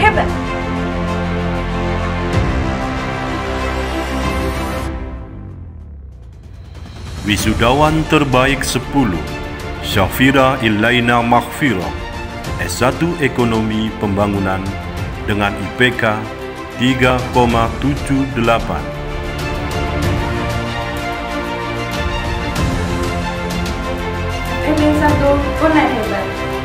hebat. Wisudawan terbaik 10, Syafira Ilaina Maghfirah, S1 Ekonomi Pembangunan dengan IPK 3,78. FEB 1 Uner hebat.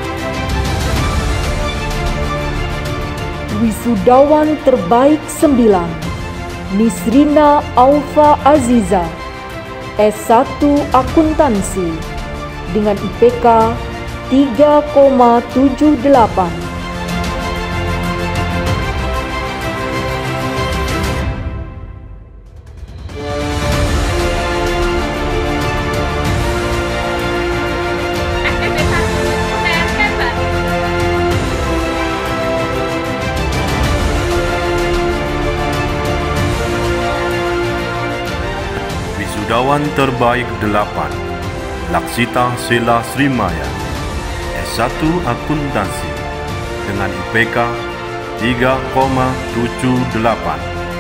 Wisudawan terbaik 9, Nisrina Aufa Aziza, S1 Akuntansi dengan IPK 3,78. FEB 1 Uner hebat. Wisudawan terbaik 8, Laksita Sela Srimaya, S1 Akuntansi dengan IPK 3,78.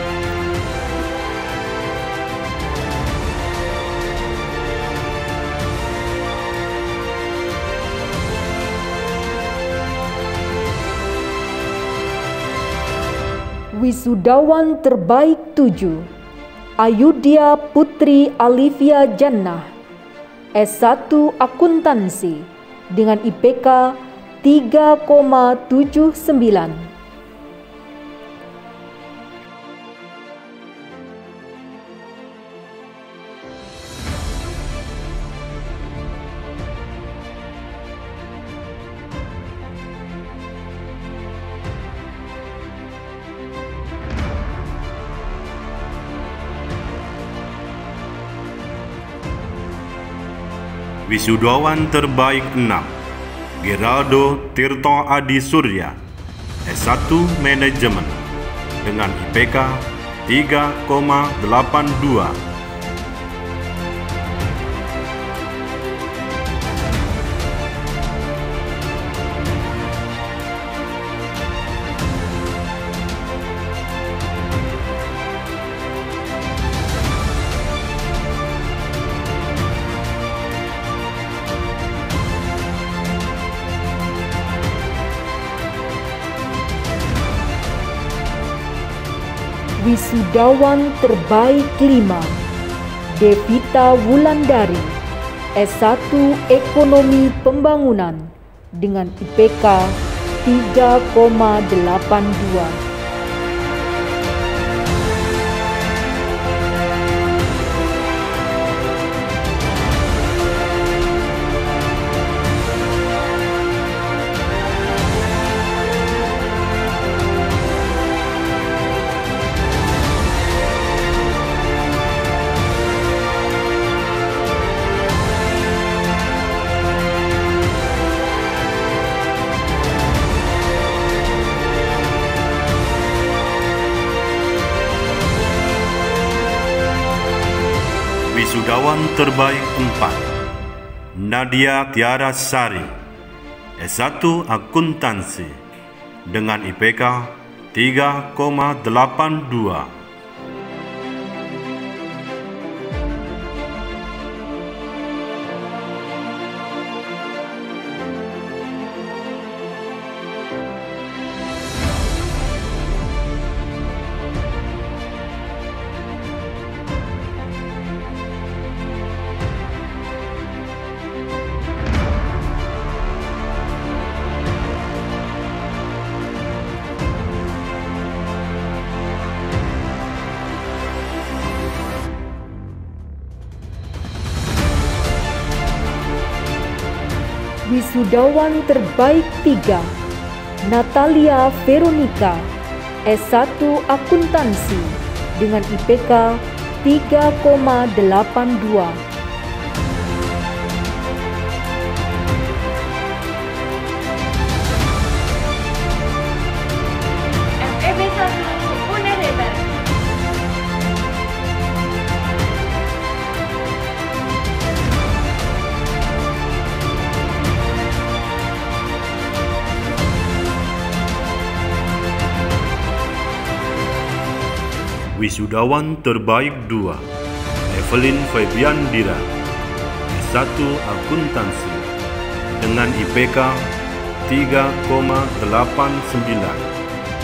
Wisudawan terbaik 7, Ayudhya Putri Alivia Jannah, S1 Akuntansi dengan IPK 3,79. Wisudawan terbaik 6, Geraldo Tirto Adi Surya, S1 Manajemen dengan IPK 3,82. Wisudawan terbaik 5, Devita Wulandari, S1 Ekonomi Pembangunan dengan IPK 3,82. Wisudawan terbaik 4, Nadia Tiara Sari, S1 Akuntansi dengan IPK 3,82. Wisudawan terbaik 3, Natalia Veronica, S1 Akuntansi dengan IPK 3,82. FEB 1 Uner hebat. Wisudawan terbaik 2, Evelyn Febiandira, S1 Akuntansi, dengan IPK 3,89.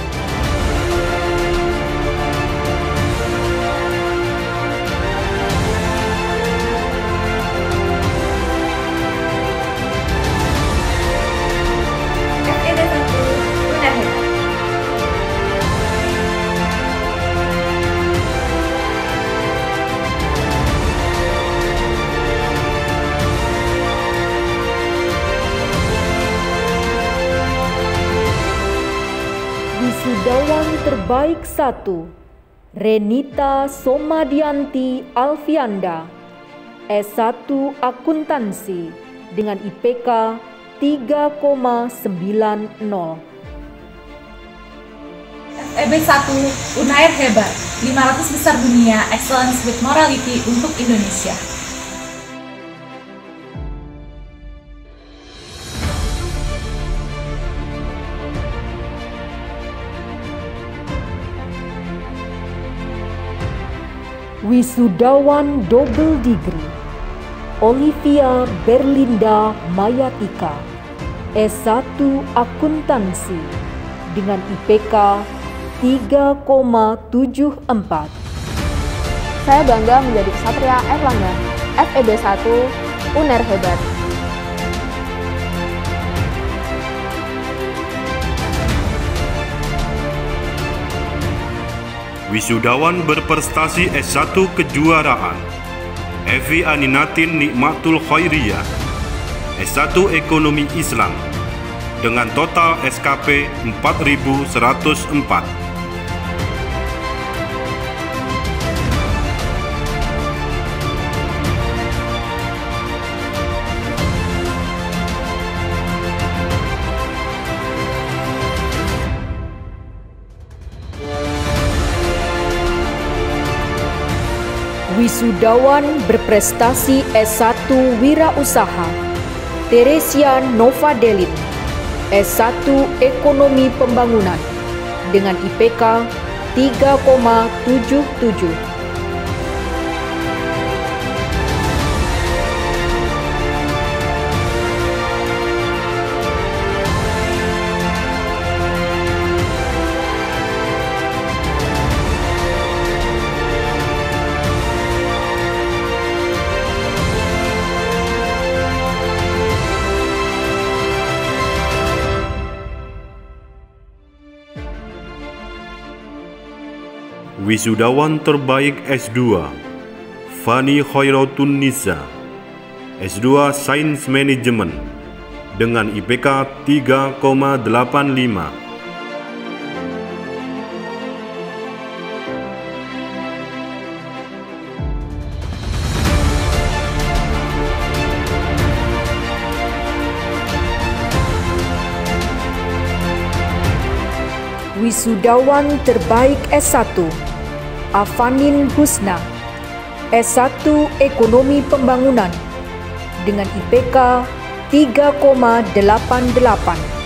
Wisudawan terbaik 1, Renita Somadianti Alfianda, S1 Akuntansi, dengan IPK 3,90. FEB 1 Unair Hebat, 500 besar dunia, Excellence with Morality untuk Indonesia. Wisudawan double degree, Olivia Berlinda Mayatika, S1 Akuntansi, dengan IPK 3,74. Saya bangga menjadi Ksatria Erlangga, FEB 1 Unair Hebat. Wisudawan berprestasi S1 kejuaraan, Evi Aninatin Nikmatul Khairiyah, S1 Ekonomi Islam, dengan total SKP 4104. Wisudawan berprestasi S1 Wirausaha, Teresia Novadelin, S1 Ekonomi Pembangunan, dengan IPK 3,77. Wisudawan terbaik S2, Fani Khairatun Nisa, S2 Sains Manajemen, dengan IPK 3,85. Wisudawan terbaik S1, Afanin Husna, S1 Ekonomi Pembangunan, dengan IPK 3,88.